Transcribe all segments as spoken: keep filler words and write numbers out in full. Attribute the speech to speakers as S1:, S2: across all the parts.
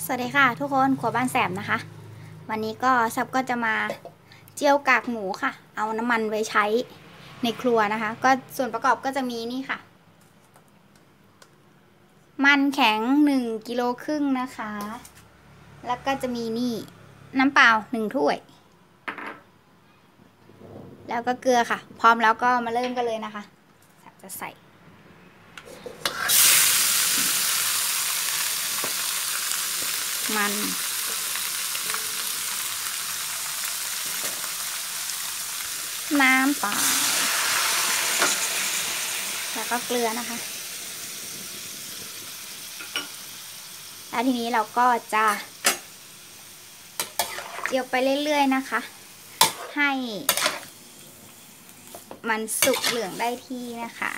S1: สวัสดีค่ะทุกคนครัวบ้านแสบนะคะวันนี้ก็แซบก็จะมาเจียวกากหมูค่ะเอาน้ำมันไว้ใช้ในครัวนะคะก็ส่วนประกอบก็จะมีนี่ค่ะมันแข็งหนึ่งกิโลครึ่งนะคะแล้วก็จะมีนี่น้ำเปล่าหนึ่งถ้วยแล้วก็เกลือค่ะพร้อมแล้วก็มาเริ่มกันเลยนะคะจะใส่มันน้ำเปล่าแล้วก็เกลือนะคะแล้วทีนี้เราก็จะเจียวไปเรื่อยๆนะคะให้มันสุกเหลืองได้ที่นะคะ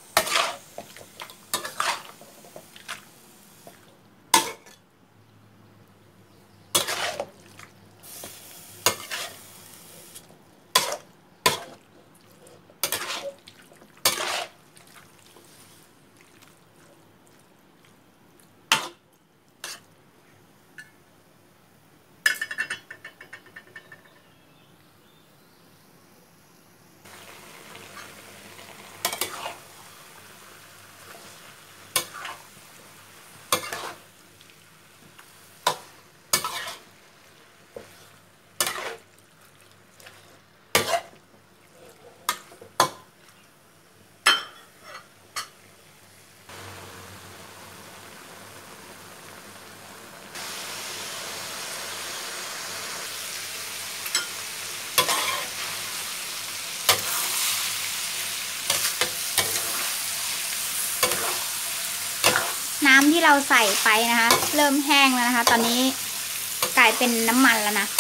S1: น้ำที่เราใส่ไปนะคะเริ่มแห้งแล้วนะคะตอนนี้กลายเป็นน้ำมันแล้วนะ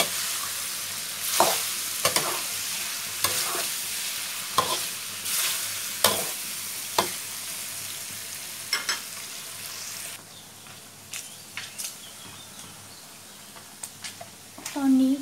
S1: ตอนนี้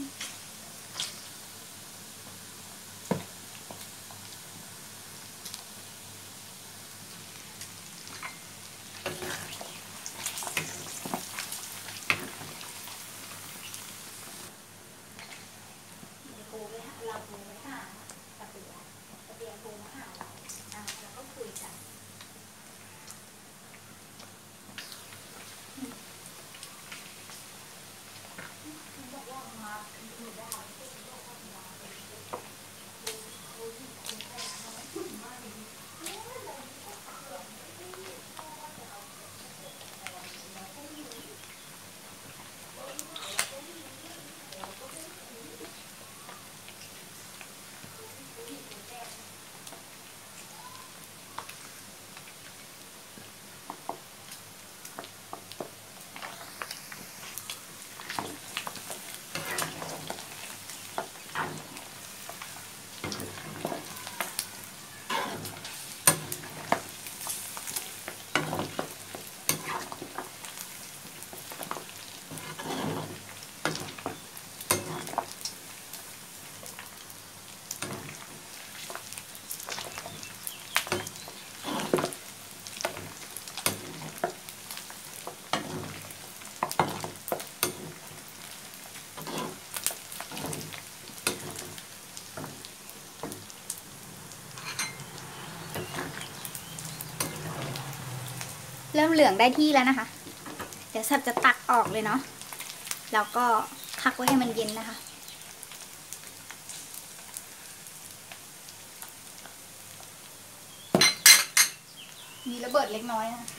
S1: เริ่มเหลืองได้ที่แล้วนะคะเดี๋ยวแซบจะตักออกเลยเนาะแล้วก็พักไว้ให้มันเย็นนะคะมีระเบิดเล็กน้อยนะ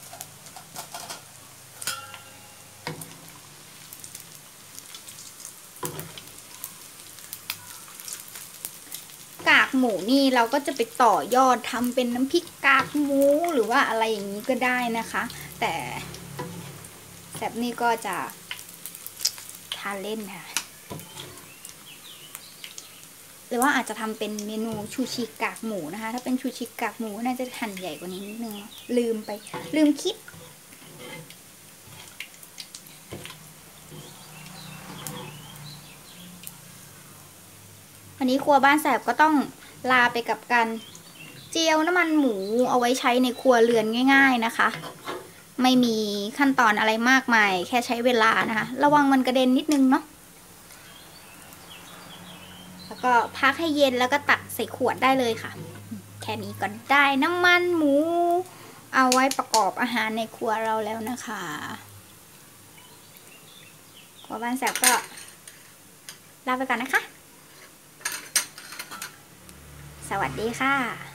S1: กากหมูนี่เราก็จะไปต่อยอดทำเป็นน้ำพริกกากหมูหรือว่าอะไรอย่างนี้ก็ได้นะคะแต่แบบนี้ก็จะทานเล่นค่ะหรือว่าอาจจะทำเป็นเมนูชูชิกากหมูนะคะถ้าเป็นชูชิกากหมูน่าจะหั่นใหญ่กว่านี้นิดนึงลืมไปลืมคิดวันนี้ครัวบ้านแสบก็ต้องลาไปกับการเจียวน้ำมันหมูเอาไว้ใช้ในครัวเรือนง่ายๆนะคะไม่มีขั้นตอนอะไรมากมายแค่ใช้เวลานะคะระวังมันกระเด็นนิดนึงเนาะแล้วก็พักให้เย็นแล้วก็ตักใส่ขวดได้เลยค่ะแค่นี้ก็ได้น้ำมันหมูเอาไว้ประกอบอาหารในครัวเราแล้วนะคะครัวบ้านแสบก็ลาไปก่อนนะคะสวัสดีค่ะ